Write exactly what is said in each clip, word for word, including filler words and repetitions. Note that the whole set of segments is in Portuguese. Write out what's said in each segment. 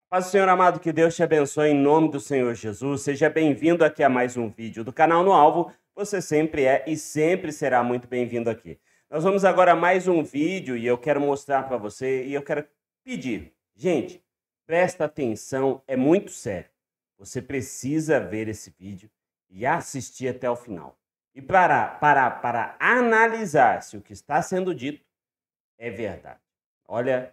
Paz do Senhor amado, que Deus te abençoe em nome do Senhor Jesus. Seja bem-vindo aqui a mais um vídeo do canal No Alvo. Você sempre é e sempre será muito bem-vindo aqui. Nós vamos agora a mais um vídeo e eu quero mostrar para você e eu quero pedir. Gente, presta atenção, é muito sério. Você precisa ver esse vídeo e assistir até o final. E para, para, para analisar se o que está sendo dito é verdade. Olha,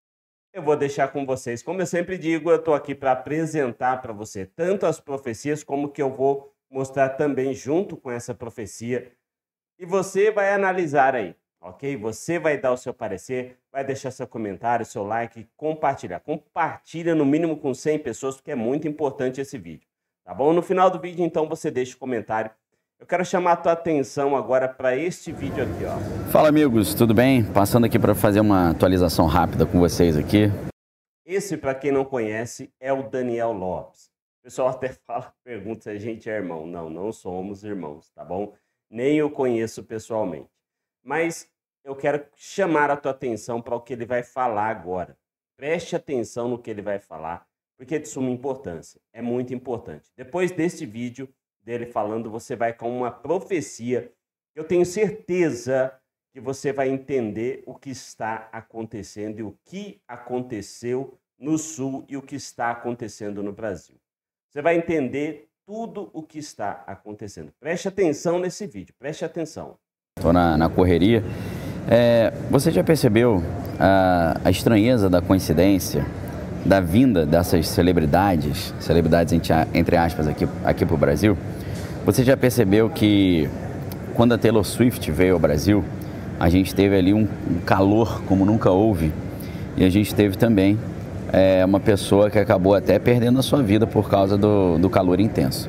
eu vou deixar com vocês. Como eu sempre digo, eu estou aqui para apresentar para você tanto as profecias como que eu vou mostrar também junto com essa profecia. E você vai analisar aí, ok? Você vai dar o seu parecer, vai deixar seu comentário, seu like e compartilhar. Compartilha no mínimo com cem pessoas, porque é muito importante esse vídeo, tá bom? No final do vídeo, então, você deixa o comentário. Eu quero chamar a tua atenção agora para este vídeo aqui, ó. Fala, amigos, tudo bem? Passando aqui para fazer uma atualização rápida com vocês aqui. Esse, para quem não conhece, é o Daniel Lopes. O pessoal até fala, pergunta se a gente é irmão. Não, não somos irmãos, tá bom? Nem eu conheço pessoalmente. Mas eu quero chamar a tua atenção para o que ele vai falar agora. Preste atenção no que ele vai falar, porque é de suma importância. É muito importante. Depois deste vídeo dele falando, você vai com uma profecia. Eu tenho certeza que você vai entender o que está acontecendo e o que aconteceu no Sul e o que está acontecendo no Brasil. Você vai entender tudo o que está acontecendo. Preste atenção nesse vídeo, preste atenção. Estou na, na correria. É, você já percebeu a, a estranheza da coincidência da vinda dessas celebridades, celebridades entre, entre aspas aqui, aqui para o Brasil? Você já percebeu que quando a Taylor Swift veio ao Brasil, a gente teve ali um, um calor como nunca houve, e a gente teve também é, uma pessoa que acabou até perdendo a sua vida por causa do, do calor intenso.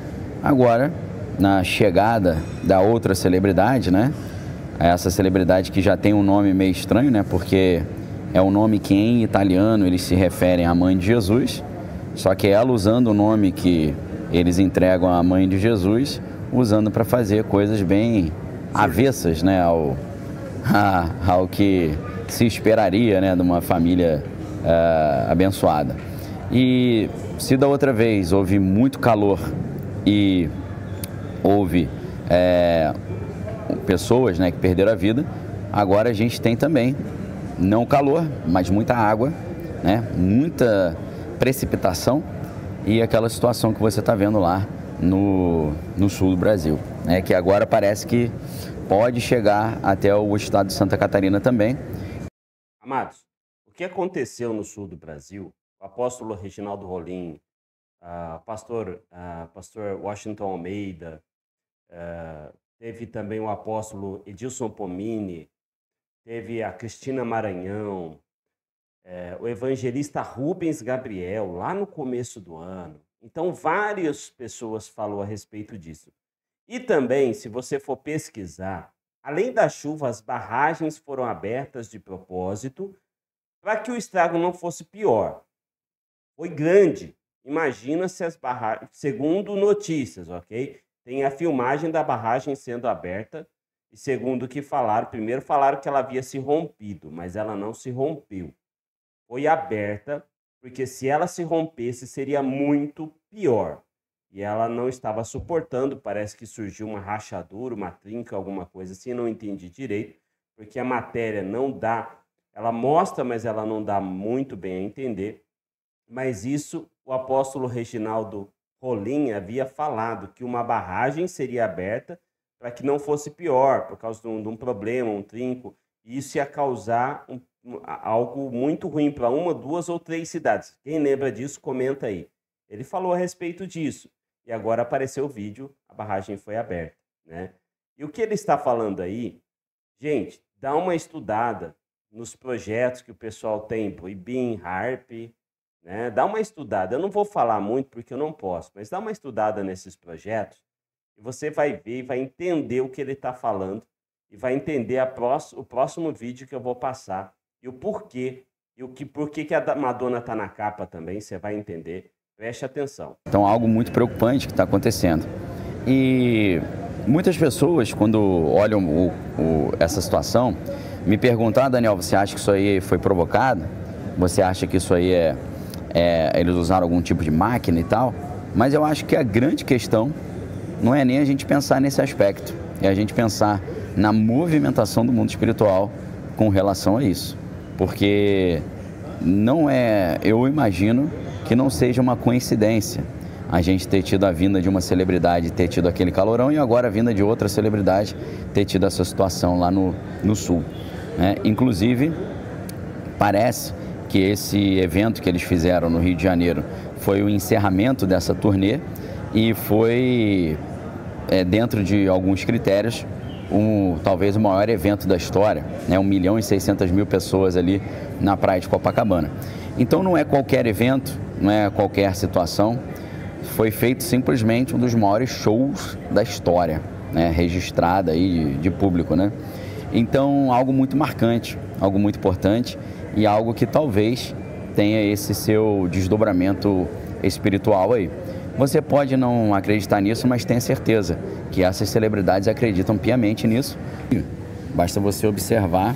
Agora, na chegada da outra celebridade, né? Essa celebridade que já tem um nome meio estranho, né? Porque é um nome que em italiano eles se referem à mãe de Jesus, só que ela usando o nome que eles entregam à mãe de Jesus, usando para fazer coisas bem avessas, né, ao, a, ao que se esperaria, né, de uma família uh, abençoada. E se da outra vez houve muito calor e houve é, pessoas, né, que perderam a vida, agora a gente tem também, não calor, mas muita água, né, muita precipitação, e aquela situação que você está vendo lá no, no sul do Brasil, né? Que agora parece que pode chegar até o estado de Santa Catarina também. Amados, o que aconteceu no sul do Brasil, o apóstolo Reginaldo Rolim, uh, pastor, uh, pastor Washington Almeida, uh, teve também o apóstolo Edilson Pomini, teve a Cristina Maranhão, É, o evangelista Rubens Gabriel, lá no começo do ano. Então, várias pessoas falaram a respeito disso. E também, se você for pesquisar, além da chuva, as barragens foram abertas de propósito para que o estrago não fosse pior. Foi grande. Imagina se as barragens... Segundo notícias, ok? Tem a filmagem da barragem sendo aberta. E segundo o que falaram, primeiro falaram que ela havia se rompido, mas ela não se rompeu. Foi aberta, porque se ela se rompesse, seria muito pior. E ela não estava suportando, parece que surgiu uma rachadura, uma trinca, alguma coisa assim, não entendi direito, porque a matéria não dá, ela mostra, mas ela não dá muito bem a entender. Mas isso, o apóstolo Reginaldo Rolim havia falado, que uma barragem seria aberta para que não fosse pior, por causa de um, de um problema, um trinco, e isso ia causar um algo muito ruim para uma, duas ou três cidades. Quem lembra disso, comenta aí. Ele falou a respeito disso. E agora apareceu o vídeo, a barragem foi aberta, né? E o que ele está falando aí, gente, dá uma estudada nos projetos que o pessoal tem, o IBIM, HARP, né? Dá uma estudada. Eu não vou falar muito porque eu não posso, mas dá uma estudada nesses projetos e você vai ver e vai entender o que ele está falando e vai entender a próximo, o próximo vídeo que eu vou passar. E o porquê, e o que, porquê que a Madonna está na capa também, você vai entender. Preste atenção. Então, algo muito preocupante que está acontecendo. E muitas pessoas, quando olham o, o, essa situação, me perguntam, ah, Daniel, você acha que isso aí foi provocado? Você acha que isso aí é, é, eles usaram algum tipo de máquina e tal, mas eu acho que a grande questão não é nem a gente pensar nesse aspecto, é a gente pensar na movimentação do mundo espiritual com relação a isso. Porque não é, eu imagino que não seja uma coincidência a gente ter tido a vinda de uma celebridade, ter tido aquele calorão, e agora a vinda de outra celebridade ter tido essa situação lá no, no sul, né? Inclusive, parece que esse evento que eles fizeram no Rio de Janeiro foi o encerramento dessa turnê e foi, é, dentro de alguns critérios, um, talvez o maior evento da história, né? um milhão e seiscentas mil pessoas ali na praia de Copacabana. Então não é qualquer evento, não é qualquer situação, foi feito simplesmente um dos maiores shows da história, né? registrada aí de, de público, né? Então algo muito marcante, algo muito importante e algo que talvez tenha esse seu desdobramento espiritual aí. Você pode não acreditar nisso, mas tenha certeza que essas celebridades acreditam piamente nisso. Basta você observar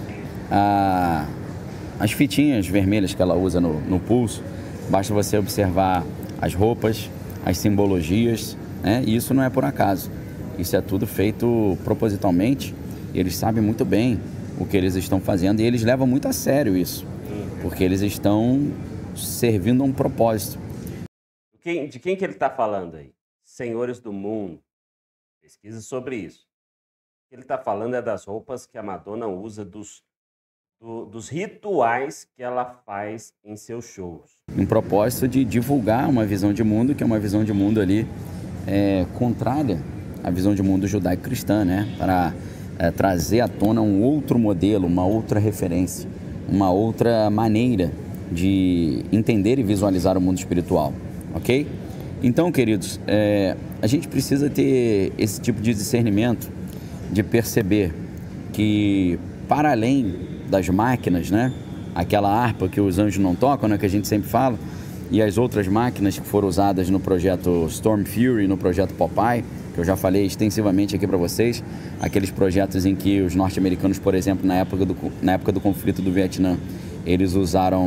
a, as fitinhas vermelhas que ela usa no, no pulso, basta você observar as roupas, as simbologias, né? E isso não é por acaso. Isso é tudo feito propositalmente. Eles sabem muito bem o que eles estão fazendo e eles levam muito a sério isso, porque eles estão servindo a um propósito. Quem, de quem que ele está falando aí? Senhores do mundo. Pesquisa sobre isso. O que ele está falando é das roupas que a Madonna usa, dos, do, dos rituais que ela faz em seus shows. Um propósito de divulgar uma visão de mundo, que é uma visão de mundo ali é, contrária à visão de mundo judaico-cristã, né? Para é, trazer à tona um outro modelo, uma outra referência, uma outra maneira de entender e visualizar o mundo espiritual. Ok? Então, queridos, é, a gente precisa ter esse tipo de discernimento, de perceber que, para além das máquinas, né, aquela harpa que os anjos não tocam, né, que a gente sempre fala, e as outras máquinas que foram usadas no projeto Storm Fury, no projeto Popeye, que eu já falei extensivamente aqui para vocês, aqueles projetos em que os norte-americanos, por exemplo, na época do, na época do conflito do Vietnã, eles usaram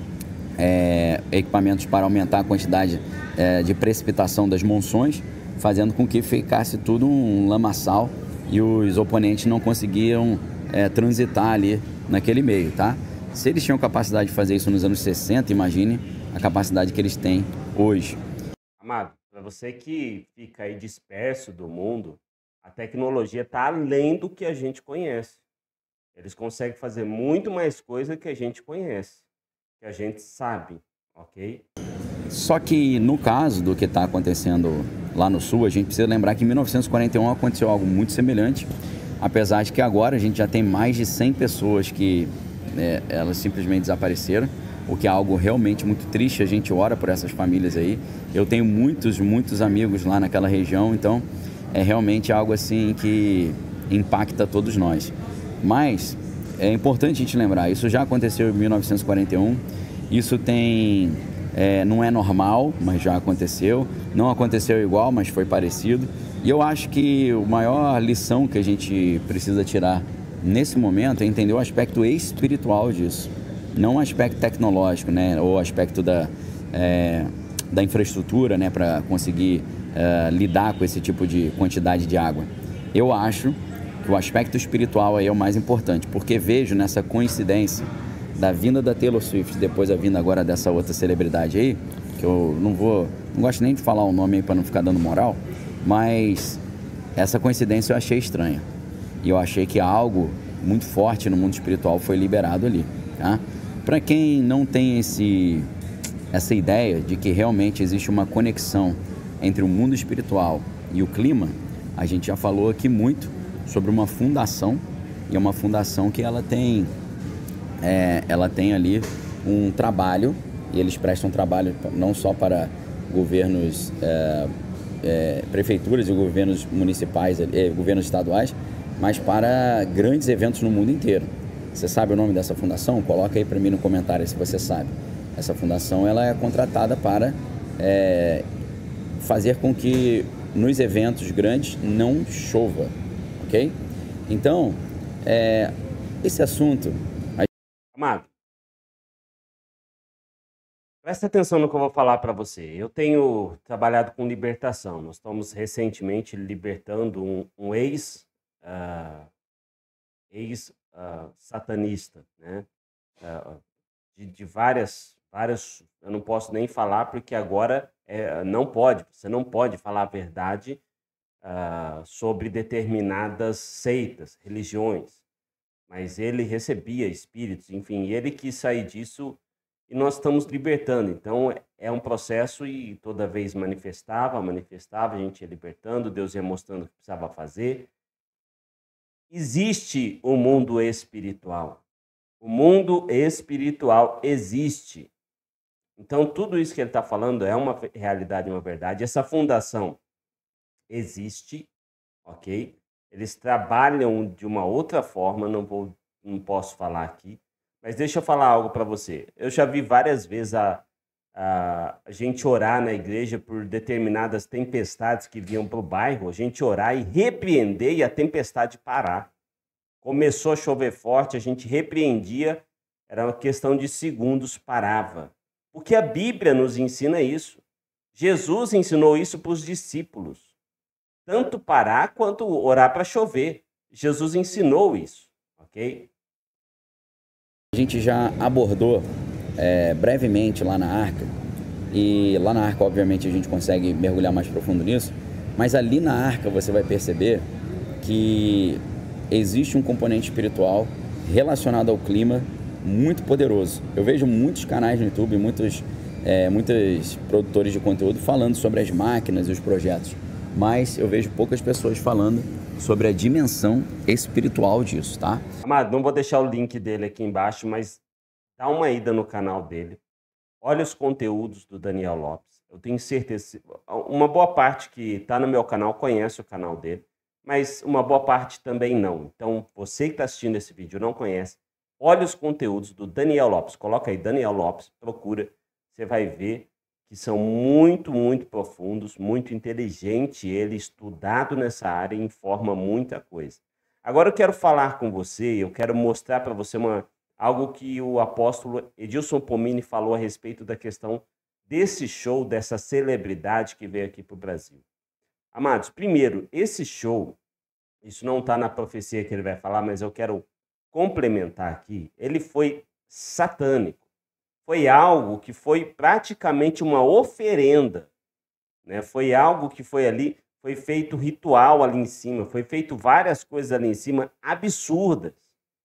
É, equipamentos para aumentar a quantidade é, de precipitação das monções, fazendo com que ficasse tudo um lamaçal e os oponentes não conseguiam é, transitar ali naquele meio, tá? Se eles tinham capacidade de fazer isso nos anos sessenta, imagine a capacidade que eles têm hoje. Amado, para você que fica aí disperso do mundo, a tecnologia está além do que a gente conhece. Eles conseguem fazer muito mais coisa que a gente conhece, que a gente sabe, ok? Só que no caso do que está acontecendo lá no sul, a gente precisa lembrar que em mil novecentos e quarenta e um aconteceu algo muito semelhante, apesar de que agora a gente já tem mais de cem pessoas que é, elas simplesmente desapareceram, o que é algo realmente muito triste. A gente ora por essas famílias aí. Eu tenho muitos, muitos amigos lá naquela região, então é realmente algo assim que impacta todos nós. Mas é importante a gente lembrar, isso já aconteceu em mil novecentos e quarenta e um, isso tem, é, não é normal, mas já aconteceu, não aconteceu igual, mas foi parecido, e eu acho que a maior lição que a gente precisa tirar nesse momento é entender o aspecto espiritual disso, não o aspecto tecnológico, né, ou o aspecto da, é, da infraestrutura, né, para conseguir é, lidar com esse tipo de quantidade de água. Eu acho que o aspecto espiritual aí é o mais importante, porque vejo nessa coincidência da vinda da Taylor Swift, depois a vinda agora dessa outra celebridade aí, que eu não vou, não gosto nem de falar o nome aí para não ficar dando moral, mas essa coincidência eu achei estranha. E eu achei que algo muito forte no mundo espiritual foi liberado ali, tá? Para quem não tem esse, essa ideia de que realmente existe uma conexão entre o mundo espiritual e o clima, a gente já falou aqui muito sobre uma fundação, e é uma fundação que ela tem, é, ela tem ali um trabalho, e eles prestam trabalho não só para governos, é, é, prefeituras e governos municipais, é, governos estaduais, mas para grandes eventos no mundo inteiro. Você sabe o nome dessa fundação? Coloca aí para mim no comentário se você sabe. Essa fundação ela é contratada para é, fazer com que nos eventos grandes não chova. Ok? Então, é, esse assunto... Amado, Presta atenção no que eu vou falar para você. Eu tenho trabalhado com libertação. Nós estamos recentemente libertando um, um ex, uh, ex uh, satanista, né? Uh, de, de várias, várias. Eu não posso nem falar porque agora é, não pode. Você não pode falar a verdade uh, sobre determinadas seitas, religiões. Mas ele recebia espíritos, enfim, ele quis sair disso. E nós estamos libertando, então é um processo e toda vez manifestava, manifestava, a gente ia libertando, Deus ia mostrando o que precisava fazer. Existe o mundo espiritual, o mundo espiritual existe. Então tudo isso que ele está falando é uma realidade, uma verdade. Essa fundação existe, ok? Eles trabalham de uma outra forma, não, vou, não posso falar aqui. Mas deixa eu falar algo para você. Eu já vi várias vezes a, a, a gente orar na igreja por determinadas tempestades que vinham para o bairro, a gente orar e repreender e a tempestade parar. Começou a chover forte, a gente repreendia, era uma questão de segundos, parava. Porque a Bíblia nos ensina isso. Jesus ensinou isso para os discípulos. Tanto parar quanto orar para chover. Jesus ensinou isso, ok? A gente já abordou é, brevemente lá na Arca, e lá na Arca, obviamente, a gente consegue mergulhar mais profundo nisso, mas ali na Arca você vai perceber que existe um componente espiritual relacionado ao clima muito poderoso. Eu vejo muitos canais no YouTube, muitos, é, muitos produtores de conteúdo falando sobre as máquinas e os projetos, mas eu vejo poucas pessoas falando sobre a dimensão espiritual disso, tá? Amado, não vou deixar o link dele aqui embaixo, mas dá uma ida no canal dele. Olha os conteúdos do Daniel Lopes. Eu tenho certeza, uma boa parte que está no meu canal conhece o canal dele, mas uma boa parte também não. Então, você que está assistindo esse vídeo e não conhece, olha os conteúdos do Daniel Lopes. Coloca aí Daniel Lopes, procura, você vai ver que são muito, muito profundos, muito inteligente, ele estudado nessa área e informa muita coisa. Agora eu quero falar com você, eu quero mostrar para você uma, algo que o apóstolo Edilson Pomini falou a respeito da questão desse show, dessa celebridade que veio aqui para o Brasil. Amados, primeiro, esse show, isso não está na profecia que ele vai falar, mas eu quero complementar aqui, ele foi satânico. Foi algo que foi praticamente uma oferenda, né? Foi algo que foi ali, foi feito ritual ali em cima, foi feito várias coisas ali em cima absurdas.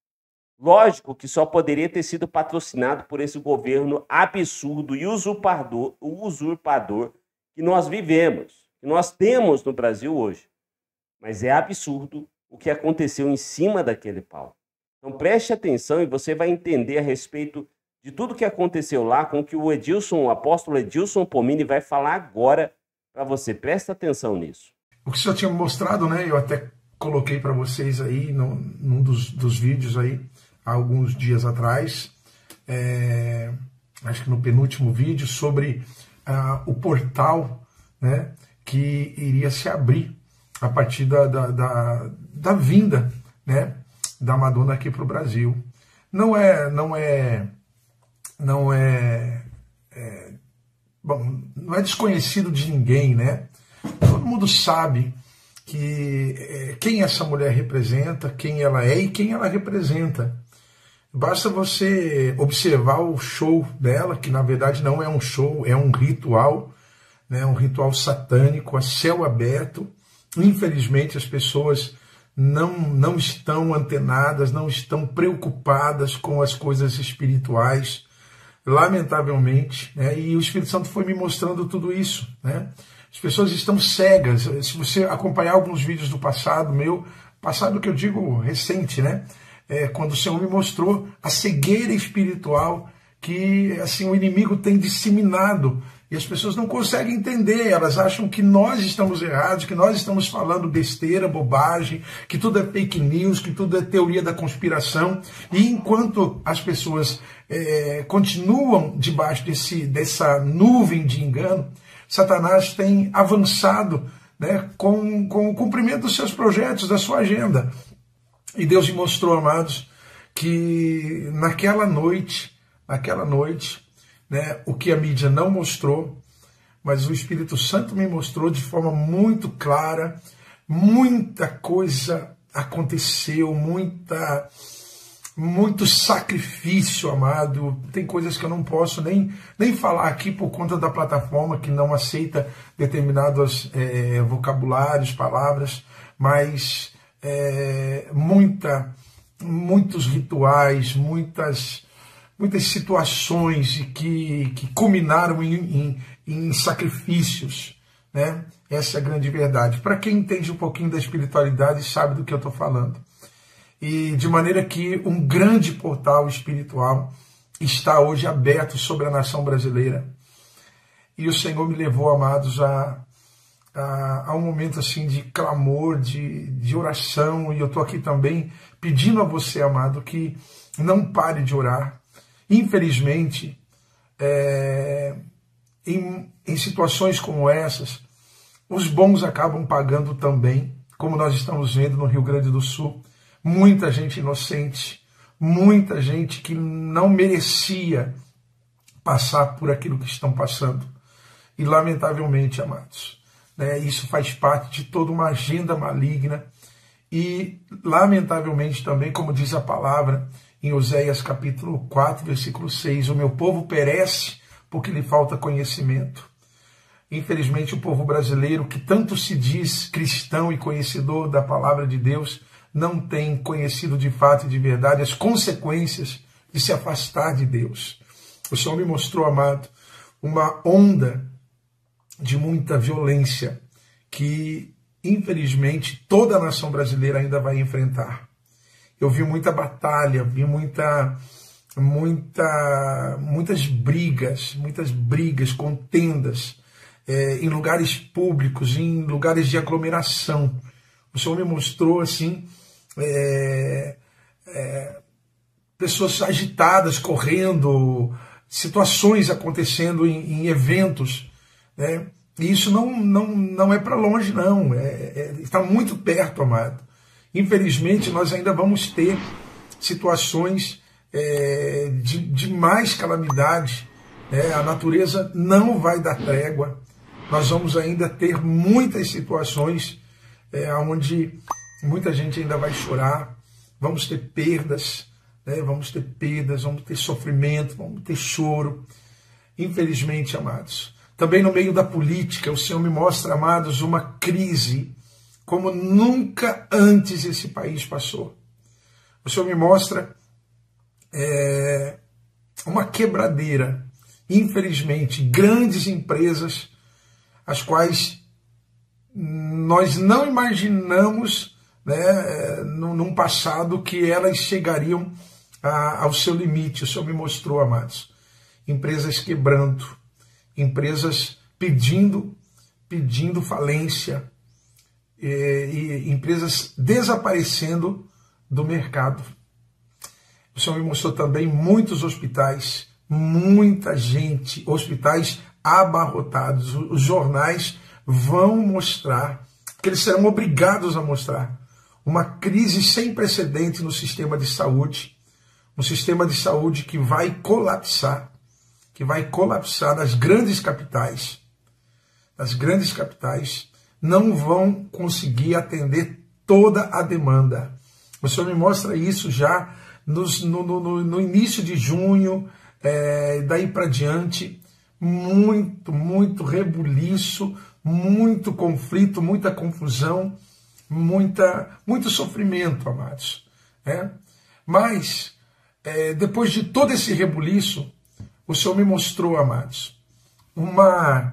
Lógico que só poderia ter sido patrocinado por esse governo absurdo e usurpador, o usurpador que nós vivemos, que nós temos no Brasil hoje. Mas é absurdo o que aconteceu em cima daquele palco. Então preste atenção e você vai entender a respeito de tudo que aconteceu lá, com que o Edilson, o apóstolo Edilson Pomini vai falar agora para você. Presta atenção nisso. O que o senhor tinha mostrado, né? Eu até coloquei para vocês aí, no, num dos, dos vídeos aí, há alguns dias atrás, é, acho que no penúltimo vídeo, sobre ah, o portal, né, que iria se abrir a partir da, da, da, da vinda, né, da Madonna aqui para o Brasil. Não é... Não é Não é, é, bom, não é desconhecido de ninguém, né? Todo mundo sabe que é, quem essa mulher representa, quem ela é e quem ela representa. Basta você observar o show dela, que na verdade não é um show, é um ritual, né? Um ritual satânico a céu aberto. Infelizmente as pessoas não, não estão antenadas, não estão preocupadas com as coisas espirituais, lamentavelmente, né? E o Espírito Santo foi me mostrando tudo isso, né? As pessoas estão cegas. Se você acompanhar alguns vídeos do passado meu, passado que eu digo recente, né? É, quando o Senhor me mostrou a cegueira espiritual que assim o inimigo tem disseminado e as pessoas não conseguem entender, elas acham que nós estamos errados, que nós estamos falando besteira, bobagem, que tudo é fake news, que tudo é teoria da conspiração, e enquanto as pessoas é, continuam debaixo desse, dessa nuvem de engano, Satanás tem avançado, né, com, com o cumprimento dos seus projetos, da sua agenda. E Deus me mostrou, amados, que naquela noite, naquela noite, né, o que a mídia não mostrou, mas o Espírito Santo me mostrou de forma muito clara. Muita coisa aconteceu, muita, muito sacrifício, amado. Tem coisas que eu não posso nem, nem falar aqui por conta da plataforma que não aceita determinados é, vocabulários, palavras, mas é, muita, muitos rituais, muitas, muitas situações que, que culminaram em, em, em sacrifícios, né? Essa é a grande verdade. Para quem entende um pouquinho da espiritualidade, sabe do que eu estou falando. E de maneira que um grande portal espiritual está hoje aberto sobre a nação brasileira. E o Senhor me levou, amados, a, a, a um momento assim de clamor, de, de oração. E eu estou aqui também pedindo a você, amado, que não pare de orar. Infelizmente, é, em, em situações como essas, os bons acabam pagando também, como nós estamos vendo no Rio Grande do Sul. Muita gente inocente, muita gente que não merecia passar por aquilo que estão passando. E, lamentavelmente, amados, né, isso faz parte de toda uma agenda maligna. E, lamentavelmente, também, como diz a palavra em Oséias capítulo quatro, versículo seis, o meu povo perece porque lhe falta conhecimento. Infelizmente, o povo brasileiro, que tanto se diz cristão e conhecedor da palavra de Deus, não tem conhecido de fato e de verdade as consequências de se afastar de Deus. O Senhor me mostrou, amado, uma onda de muita violência que, infelizmente, toda a nação brasileira ainda vai enfrentar. Eu vi muita batalha, vi muita, muita, muitas brigas, muitas brigas, contendas, É, em lugares públicos, em lugares de aglomeração. O Senhor me mostrou assim, é, é, pessoas agitadas, correndo, situações acontecendo em, em eventos, né? E isso não, não, não é para longe, não. É, é, está muito perto, amado. Infelizmente, nós ainda vamos ter situações é, de, de mais calamidade, né? A natureza não vai dar trégua. Nós vamos ainda ter muitas situações é, onde muita gente ainda vai chorar, vamos ter perdas, né? vamos ter perdas, vamos ter sofrimento, vamos ter choro. Infelizmente, amados. Também no meio da política, o Senhor me mostra, amados, uma crise como nunca antes esse país passou. O Senhor me mostra é, uma quebradeira. Infelizmente, grandes empresas, as quais nós não imaginamos, né, num passado que elas chegariam a, ao seu limite. O Senhor me mostrou, amados, empresas quebrando, empresas pedindo, pedindo falência, e, e empresas desaparecendo do mercado. O Senhor me mostrou também muitos hospitais, muita gente, hospitais abarrotados. Os jornais vão mostrar, que eles serão obrigados a mostrar, uma crise sem precedente no sistema de saúde, um sistema de saúde que vai colapsar, que vai colapsar nas grandes capitais. Nas grandes capitais não vão conseguir atender toda a demanda. O Senhor me mostra isso já nos, no, no, no início de junho, é, daí para diante. Muito, muito rebuliço, muito conflito, muita confusão, muita, muito sofrimento, amados. É? Mas, é, depois de todo esse rebuliço, o Senhor me mostrou, amados, uma,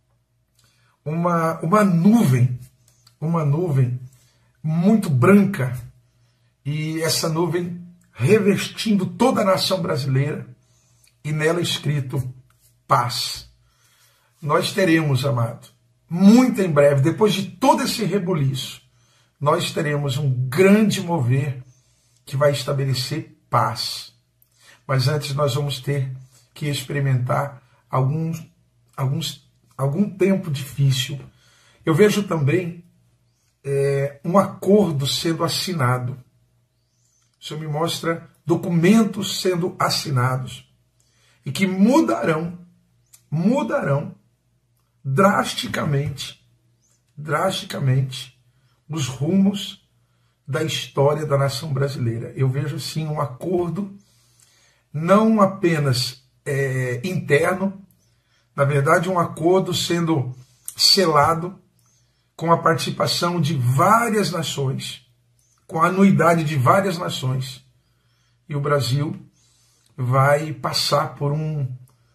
uma, uma nuvem, uma nuvem muito branca, e essa nuvem revestindo toda a nação brasileira, e nela escrito paz. Nós teremos, amado, muito em breve, depois de todo esse rebuliço, nós teremos um grande mover que vai estabelecer paz. Mas antes nós vamos ter que experimentar alguns, alguns, algum tempo difícil. Eu vejo também é, um acordo sendo assinado. O Senhor me mostra documentos sendo assinados. e que mudarão, mudarão drasticamente, drasticamente os rumos da história da nação brasileira. Eu vejo sim um acordo não apenas é, interno, na verdade um acordo sendo selado com a participação de várias nações, com a anuidade de várias nações. E o Brasil vai passar por um,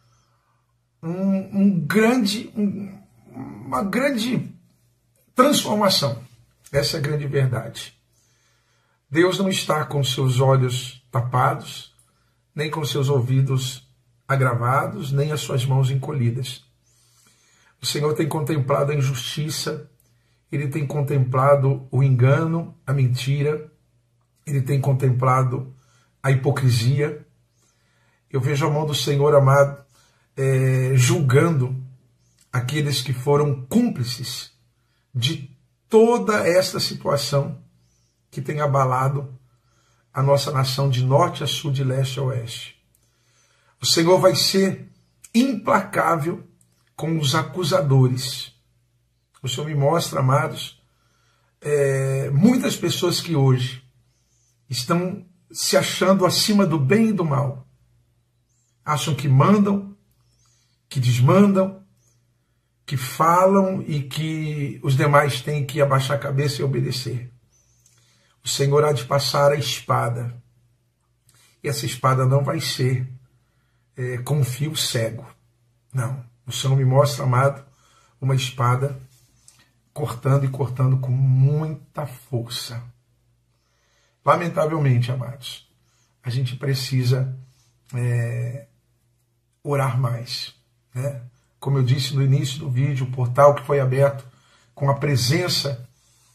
um, um grande, um, uma grande transformação. Essa é a grande verdade. Deus não está com seus olhos tapados, nem com seus ouvidos agravados, nem as suas mãos encolhidas. O Senhor tem contemplado a injustiça, Ele tem contemplado o engano, a mentira, Ele tem contemplado a hipocrisia. Eu vejo a mão do Senhor, amado, é, julgando aqueles que foram cúmplices de toda esta situação que tem abalado a nossa nação de norte a sul, de leste a oeste. O Senhor vai ser implacável com os acusadores. O Senhor me mostra, amados, é, muitas pessoas que hoje estão se achando acima do bem e do mal. Acham que mandam, que desmandam, que falam e que os demais têm que abaixar a cabeça e obedecer. O Senhor há de passar a espada. E essa espada não vai ser é, com um fio cego. Não. O Senhor me mostra, amado, uma espada cortando e cortando com muita força. Lamentavelmente, amados, a gente precisa é, orar mais, né? Como eu disse no início do vídeo, o portal que foi aberto com a presença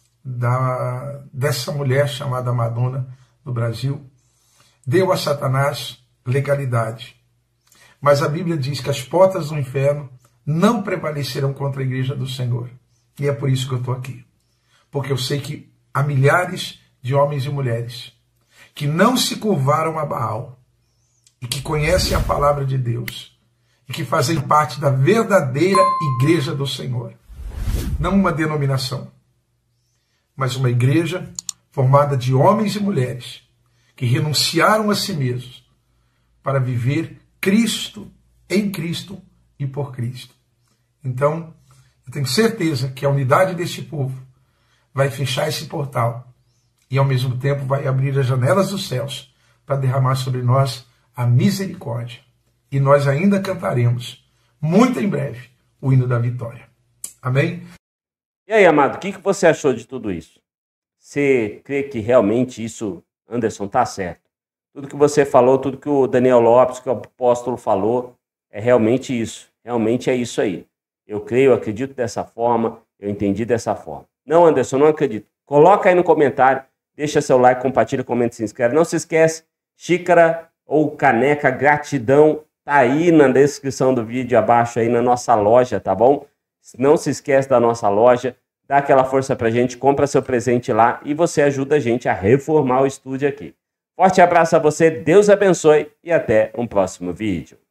da, dessa mulher chamada Madonna no Brasil, deu a Satanás legalidade. Mas a Bíblia diz que as portas do inferno não prevalecerão contra a igreja do Senhor. E é por isso que eu estou aqui. Porque eu sei que há milhares de homens e mulheres que não se curvaram a Baal e que conhecem a palavra de Deus e que fazem parte da verdadeira igreja do Senhor. Não uma denominação, mas uma igreja formada de homens e mulheres que renunciaram a si mesmos para viver Cristo, em Cristo e por Cristo. Então, eu tenho certeza que a unidade deste povo vai fechar esse portal e, ao mesmo tempo, vai abrir as janelas dos céus para derramar sobre nós a misericórdia. E nós ainda cantaremos, muito em breve, o hino da vitória. Amém? E aí, amado, o que você achou de tudo isso? Você crê que realmente isso, Anderson, está certo? Tudo que você falou, tudo que o Daniel Lopes, que o apóstolo falou, é realmente isso. Realmente é isso aí. Eu creio, eu acredito dessa forma, eu entendi dessa forma. Não, Anderson, não acredito. Coloca aí no comentário, deixa seu like, compartilha, comenta, se inscreve. Não se esquece, xícara ou caneca, gratidão, tá aí na descrição do vídeo abaixo, aí na nossa loja, tá bom? Não se esquece da nossa loja, dá aquela força pra gente, compra seu presente lá e você ajuda a gente a reformar o estúdio aqui. Forte abraço a você, Deus abençoe e até um próximo vídeo.